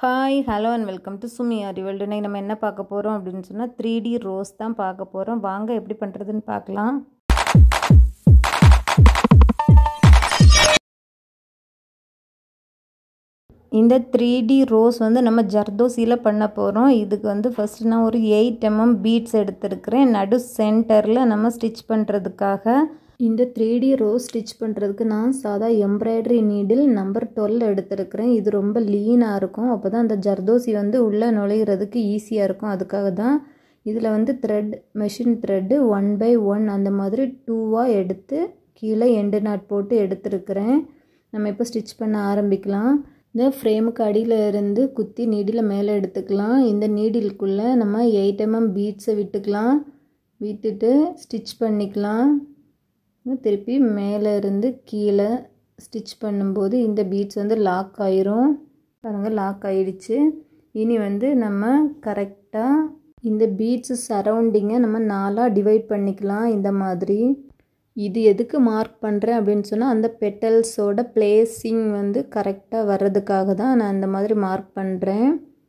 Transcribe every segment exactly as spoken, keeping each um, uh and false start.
Hi hello and welcome to Sumi அறிவல்டு. இன்னைக்கு நம்ம என்ன பார்க்க போகிறோம் அப்படின்னு சொன்னால் த்ரீ டி ரோஸ் தான் பார்க்க போகிறோம். வாங்க எப்படி பண்ணுறதுன்னு பார்க்கலாம். இந்த த்ரீ டி ரோஸ் வந்து நம்ம ஜர்தோசியில் பண்ண போகிறோம். இதுக்கு வந்து ஃபஸ்ட்டு நான் ஒரு எயிட் எம்எம் பீட்ஸ் எடுத்துருக்கிறேன். நடு சென்டரில் நம்ம ஸ்டிச் பண்ணுறதுக்காக. இந்த த்ரீ டி ரோஸ் ஸ்டிச் பண்ணுறதுக்கு நான் சாதா எம்ப்ராய்டரி நீடில் நம்பர் டுவெல் எடுத்துருக்கிறேன். இது ரொம்ப லீனாக இருக்கும், அப்போ தான் அந்த ஜர்தோசி வந்து உள்ளே நுழையிறதுக்கு ஈஸியாக இருக்கும். அதுக்காக தான் இதில் வந்து thread machine thread one by one அந்த மாதிரி டூவாக எடுத்து கீழே எண்டு நாட் போட்டு எடுத்துருக்கிறேன். நம்ம இப்போ ஸ்டிச் பண்ண ஆரம்பிக்கலாம். இந்த ஃப்ரேமுக்கு அடியில் இருந்து குத்தி நீடில் மேலே எடுத்துக்கலாம். இந்த நீடிலுக்குள்ளே நம்ம எயிட் எம்எம் பீட்ஸை விட்டுக்கலாம். விட்டுட்டு ஸ்டிச் பண்ணிக்கலாம். திருப்பி மேலே இருந்து கீழே ஸ்டிச் பண்ணும்போது இந்த பீட்ஸ் வந்து லாக் ஆயிரும். பாருங்கள், லாக் ஆயிடுச்சு. இனி வந்து நம்ம கரெக்டாக இந்த பீட்ஸு சரௌண்டிங்கை நம்ம நாலாக டிவைட் பண்ணிக்கலாம். இந்த மாதிரி இது எதுக்கு மார்க் பண்ணுறேன் அப்படின்னு சொன்னால் அந்த பெட்டல்ஸோட பிளேஸிங் வந்து கரெக்டாக வர்றதுக்காக தான் நான் இந்த மாதிரி மார்க் பண்ணுறேன்.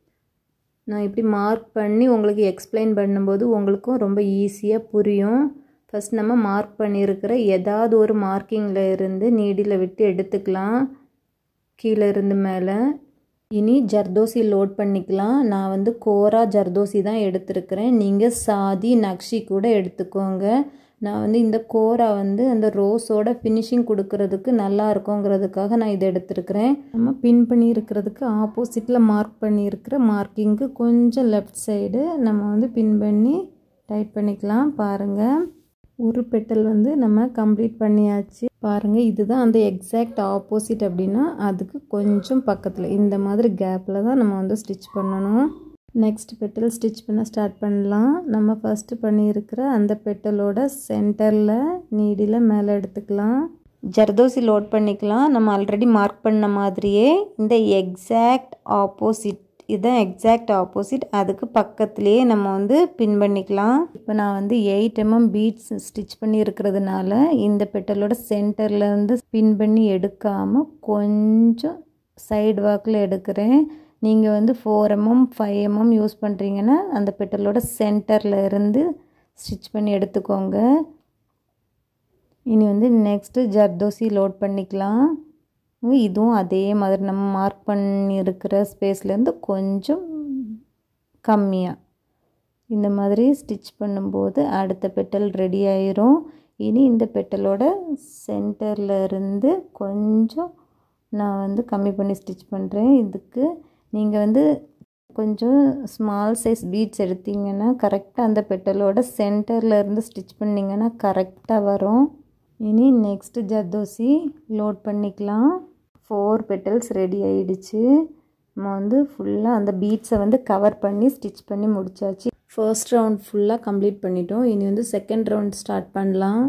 நான் இப்படி மார்க் பண்ணி உங்களுக்கு எக்ஸ்பிளைன் பண்ணும்போது உங்களுக்கும் ரொம்ப ஈஸியாக புரியும். ஃபஸ்ட் நம்ம மார்க் பண்ணியிருக்கிற ஏதாவது ஒரு மார்க்கிங்கில் இருந்து நீடில் விட்டு எடுத்துக்கலாம், கீழே இருந்து மேலே. இனி ஜர்தோசி லோட் பண்ணிக்கலாம். நான் வந்து கோரா ஜர்தோசி தான் எடுத்துருக்கிறேன். நீங்கள் சாதி நக்ஷி கூட எடுத்துக்கோங்க. நான் வந்து இந்த கோரா வந்து அந்த ரோஸோட ஃபினிஷிங் கொடுக்கறதுக்கு நல்லா இருக்குங்கிறதுக்காக நான் இதை எடுத்துருக்கிறேன். நம்ம பின் பண்ணியிருக்கிறதுக்கு ஆப்போசிட்டில் மார்க் பண்ணியிருக்கிற மார்க்கிங்க்கு கொஞ்சம் லெஃப்ட் சைடு நம்ம வந்து பின் பண்ணி டைட் பண்ணிக்கலாம். பாருங்கள், ஒரு பெட்டல் வந்து நம்ம கம்ப்ளீட் பண்ணியாச்சு. பாருங்கள், இதுதான் அந்த எக்ஸாக்ட் ஆப்போசிட். அப்படின்னா அதுக்கு கொஞ்சம் பக்கத்தில் இந்த மாதிரி கேப்பில் தான் நம்ம வந்து ஸ்டிச் பண்ணணும். நெக்ஸ்ட் பெட்டல் ஸ்டிச் பண்ண ஸ்டார்ட் பண்ணலாம். நம்ம ஃபஸ்ட்டு பண்ணியிருக்கிற அந்த பெட்டலோட சென்டரில் நீடில் மேலே எடுத்துக்கலாம். ஜர்தோசி லோட் பண்ணிக்கலாம். நம்ம ஆல்ரெடி மார்க் பண்ண மாதிரியே இந்த எக்ஸாக்ட் ஆப்போசிட், இதுதான் எக்ஸாக்ட் ஆப்போசிட், அதுக்கு பக்கத்துலேயே நம்ம வந்து பின் பண்ணிக்கலாம். இப்போ நான் வந்து எயிட் எம்எம் பீட்ஸ் ஸ்டிச் பண்ணி இருக்கிறதுனால இந்த பெட்டலோட சென்டரில் இருந்து பின் பண்ணி எடுக்காமல் கொஞ்சம் சைடு வாக்கில் எடுக்கிறேன். நீங்கள் வந்து four MM five MM use பண்ணுறீங்கன்னா அந்த பெட்டலோட சென்டரில் இருந்து ஸ்டிச் பண்ணி எடுத்துக்கோங்க. இனி வந்து நெக்ஸ்ட்டு ஜர்தோசி லோட் பண்ணிக்கலாம். இதுவும் அதே மாதிரி நம்ம மார்க் பண்ணியிருக்கிற ஸ்பேஸ்லேருந்து கொஞ்சம் கம்மியாக இந்த மாதிரி ஸ்டிச் பண்ணும்போது அடுத்த பெட்டல் ரெடி ஆயிரும். இனி இந்த பெட்டலோட சென்டரில் இருந்து கொஞ்சம் நான் வந்து கம்மி பண்ணி ஸ்டிச் பண்ணுறேன். இதுக்கு நீங்கள் வந்து கொஞ்சம் ஸ்மால் சைஸ் பீட்ஸ் எடுத்தீங்கன்னா கரெக்டாக அந்த பெட்டலோட சென்டரில் இருந்து ஸ்டிச் பண்ணிங்கன்னா கரெக்டாக வரும். இனி நெக்ஸ்ட்டு ஜர்தோசி லோட் பண்ணிக்கலாம். ஃபோர் பெட்டல்ஸ் ரெடி ஆகிடுச்சு. நம்ம வந்து ஃபுல்லாக அந்த பீட்ஸை வந்து கவர் பண்ணி ஸ்டிச் பண்ணி முடித்தாச்சு. ஃபர்ஸ்ட் ரவுண்ட் ஃபுல்லாக கம்ப்ளீட் பண்ணிட்டோம். இனி வந்து செகண்ட் ரவுண்ட் ஸ்டார்ட் பண்ணலாம்.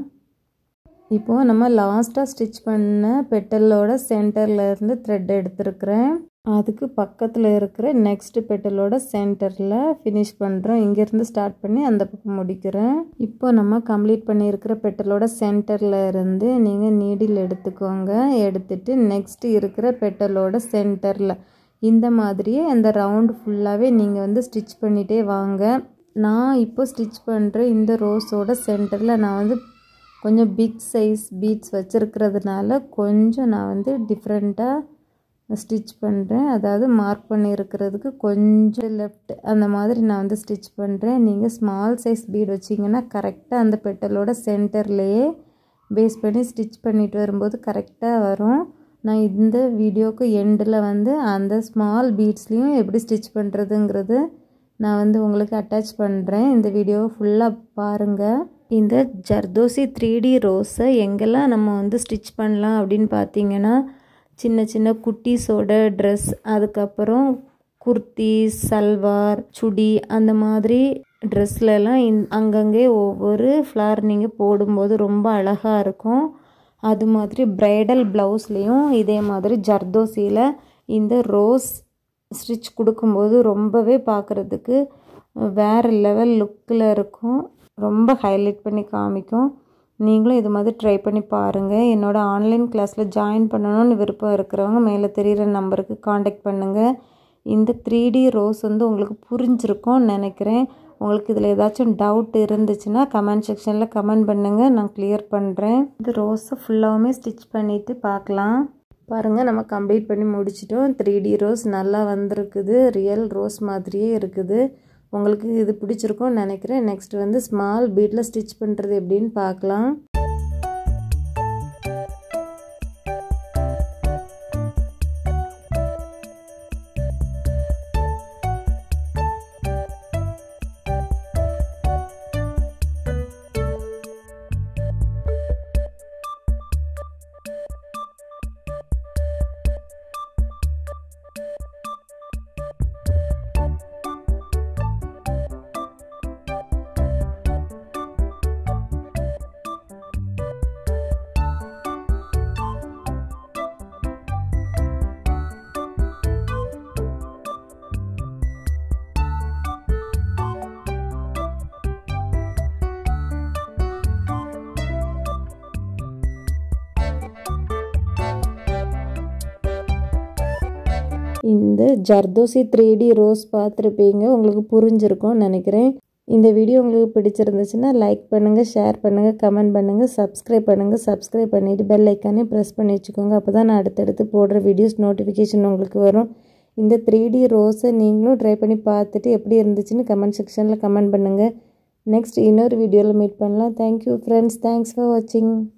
இப்போது நம்ம லாஸ்ட்டாக ஸ்டிச் பண்ண பெட்டலோட சென்டரில் இருந்து த்ரெட் எடுத்துருக்கிறேன். அதுக்கு பக்கத்தில் இருக்கிற நெக்ஸ்ட் பெட்டலோட சென்டரில் ஃபினிஷ் பண்ணுறோம். இங்கேருந்து ஸ்டார்ட் பண்ணி அந்த பக்கம் முடிக்கிறேன். இப்போ நம்ம கம்ப்ளீட் பண்ணியிருக்கிற பெட்டலோட சென்டரில் இருந்து நீங்கள் நீடில் எடுத்துக்கோங்க. எடுத்துட்டு நெக்ஸ்ட் இருக்கிற பெட்டலோட சென்டரில் இந்த மாதிரியே அந்த ரவுண்டு ஃபுல்லாகவே நீங்கள் வந்து ஸ்டிச் பண்ணிகிட்டே வாங்க. நான் இப்போ ஸ்டிச் பண்ணுற இந்த ரோஸோட சென்டரில் நான் வந்து கொஞ்சம் பிக் சைஸ் பீட்ஸ் வச்சுருக்கிறதுனால கொஞ்சம் நான் வந்து டிஃப்ரெண்ட்டாக ஸ்டிச் பண்ணுறேன். அதாவது மார்க் பண்ணியிருக்கிறதுக்கு கொஞ்சம் லெஃப்ட் அந்த மாதிரி நான் வந்து ஸ்டிச் பண்ணுறேன். நீங்கள் ஸ்மால் சைஸ் பீட் வச்சிங்கன்னா கரெக்டாக அந்த பெட்டலோட சென்டர்லேயே பேஸ் பண்ணி ஸ்டிச் பண்ணிட்டு வரும்போது கரெக்டாக வரும். நான் இந்த வீடியோவுக்கு எண்டில் வந்து அந்த ஸ்மால் பீட்ஸ்லேயும் எப்படி ஸ்டிச் பண்ணுறதுங்கிறது நான் வந்து உங்களுக்கு அட்டாச் பண்ணுறேன். இந்த வீடியோவை ஃபுல்லாக பாருங்கள். இந்த ஜர்தோசி த்ரீ டி ரோஸை எங்கெல்லாம் நம்ம வந்து ஸ்டிச் பண்ணலாம் அப்படின்னு பார்த்தீங்கன்னா சின்ன சின்ன குட்டீஸோட ட்ரெஸ், அதுக்கப்புறம் குர்த்தி, சல்வார், சுடி அந்த மாதிரி ட்ரெஸ்லலாம் இந் அங்கங்கே ஒவ்வொரு ஃப்ளார் நீங்கள் போடும்போது ரொம்ப அழகாக இருக்கும். அது மாதிரி ப்ரைடல் ப்ளவுஸ்லேயும் இதே மாதிரி ஜர்தோசியில் இந்த ரோஸ் ஸ்டிச் கொடுக்கும்போது ரொம்பவே பார்க்குறதுக்கு வேறு லெவல் லுக்கில் இருக்கும். ரொம்ப ஹைலைட் பண்ணி காமிக்கும். நீங்களும் இது மாதிரி ட்ரை பண்ணி பாருங்கள். என்னோடய ஆன்லைன் கிளாஸில் ஜாயின் பண்ணணும்னு விருப்பம் இருக்கிறவங்க மேலே தெரிகிற நம்பருக்கு காண்டாக்ட் பண்ணுங்கள். இந்த த்ரீ டி ரோஸ் வந்து உங்களுக்கு புரிஞ்சிருக்கும்னு நினைக்கிறேன். உங்களுக்கு இதில் ஏதாச்சும் டவுட் இருந்துச்சுன்னா கமெண்ட் செக்ஷனில் கமெண்ட் பண்ணுங்கள், நான் கிளியர் பண்ணுறேன். இந்த ரோஸை ஃபுல்லாகவுமே ஸ்டிச் பண்ணிவிட்டு பார்க்கலாம். பாருங்கள், நம்ம கம்ப்ளீட் பண்ணி முடிச்சிட்டோம். த்ரீ டி ரோஸ் நல்லா வந்திருக்குது, ரியல் ரோஸ் மாதிரியே இருக்குது. உங்களுக்கு இது பிடிச்சிருக்கும்னு நினைக்கிறேன். நெக்ஸ்ட் வந்து ஸ்மால் பீட்டில் ஸ்டிச் பண்ணுறது எப்படின்னு பார்க்கலாம். இந்த ஜர்தோசி த்ரீ டி ரோஸ் பார்த்துருப்பீங்க, உங்களுக்கு புரிஞ்சிருக்கும்னு நினைக்கிறேன். இந்த வீடியோ உங்களுக்கு பிடிச்சிருந்துச்சுன்னா லைக் பண்ணுங்கள், ஷேர் பண்ணுங்கள், கமெண்ட் பண்ணுங்கள், சப்ஸ்கிரைப் பண்ணுங்கள். சப்ஸ்கிரைப் பண்ணிவிட்டு பெல் ஐக்கானே ப்ரெஸ் பண்ணி வச்சுக்கோங்க. அப்போ தான் நான் அடுத்தடுத்து போடுற வீடியோஸ் நோட்டிஃபிகேஷன் உங்களுக்கு வரும். இந்த த்ரீ டி ரோஸை நீங்களும் ட்ரை பண்ணி பார்த்துட்டு எப்படி இருந்துச்சுன்னு கமெண்ட் செக்ஷனில் கமெண்ட் பண்ணுங்கள். நெக்ஸ்ட் இன்னொரு வீடியோவில் மீட் பண்ணலாம். தேங்க்யூ ஃப்ரெண்ட்ஸ், தேங்க்ஸ் ஃபார் வாட்சிங்.